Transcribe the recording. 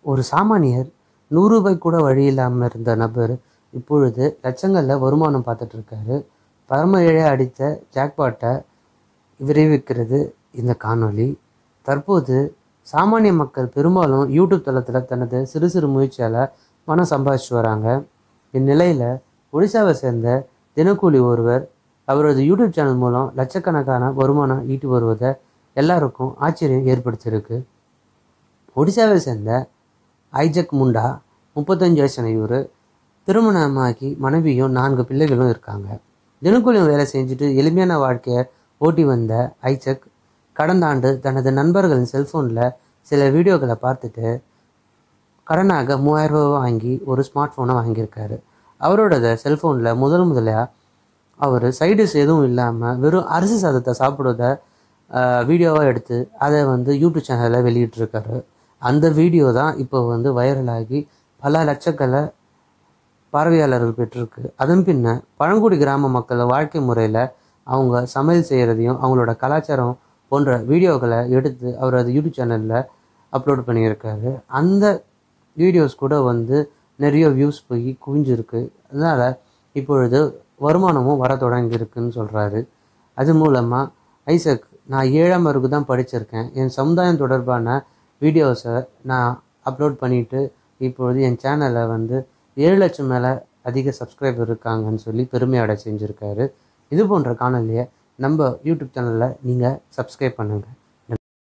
ஒரு சாமானியர் ₹100 கூட வழி இல்லாமல் இருந்த நபர் இப்பொழுது லட்சங்களில் வருமானம் பார்த்துட்டு இருக்காரு. பரம ஏழை அடித்த ஜாக்பாட்டை விரைவிக்கிறது இந்த காணொளி. தற்போது சாமானிய மக்கள் பெரும்பாலும் யூடியூப் தளத்தில் தனது சிறு சிறு முயற்சியால் பணம் சம்பாதிச்சு வராங்க. இந்நிலையில் ஒடிசாவை சேர்ந்த தினக்கூலி ஒருவர் அவரது யூடியூப் சேனல் மூலம் லட்சக்கணக்கான வருமானம் ஈட்டி வருவதை எல்லாருக்கும் ஆச்சரியம் ஏற்படுத்தியிருக்கு. ஒடிசாவை சேர்ந்த ஐஜக் முண்டா 35 வயசான இவர் திருமணமாகி மனைவியும் 4 பிள்ளைகளும் இருக்காங்க. தினக்கூலியும் வேலை செஞ்சுட்டு எளிமையான வாழ்க்கையை ஓட்டி வந்த ஐஜக் கடந்த ஆண்டு தனது நண்பர்களின் செல்ஃபோனில் சில வீடியோக்களை பார்த்துட்டு கடனாக ₹3000 வாங்கி ஒரு ஸ்மார்ட் ஃபோனை வாங்கியிருக்காரு. அவரோட செல்ஃபோனில் முதலையாக அவர் சைடிஸ் எதுவும் இல்லாமல் வெறும் அரிசி சாதத்தை சாப்பிடுவத வீடியோவாக எடுத்து அதை யூடியூப் சேனலில் வெளியிட்டிருக்காரு. அந்த வீடியோ தான் இப்போ வைரலாகி பல லட்சக்கணக்கான பார்வையாளர்கள் பெற்றிருக்கு. அதன் பின்ன பழங்குடி கிராம மக்கள் வாழ்க்கை முறையில் அவங்க சமையல் செய்கிறதையும் அவங்களோட கலாச்சாரம் போன்ற வீடியோக்களை எடுத்து அவரது யூடியூப் சேனலில் அப்லோட் பண்ணியிருக்காரு. அந்த வீடியோஸ் கூட நிறைய வியூஸ் போய் குவிஞ்சிருக்கு. அதனால் இப்பொழுது வருமானமும் வர தொடங்கியிருக்குன்னு சொல்கிறாரு. அது மூலமாக ஐசக், நான் 7ஆம் வகுப்பு தான் படிச்சிருக்கேன், என் சமுதாயம் தொடர்பான வீடியோஸை நான் அப்லோட் பண்ணிவிட்டு இப்பொழுது என் சேனலில் 7 லட்சம் மேலே அதிக சப்ஸ்கிரைபர் இருக்காங்கன்னு சொல்லி பெருமையடை செஞ்சுருக்காரு. இது போன்ற காணொலியை நம்ம யூடியூப் சேனலில் நீங்கள் சப்ஸ்கிரைப் பண்ணுங்கள்.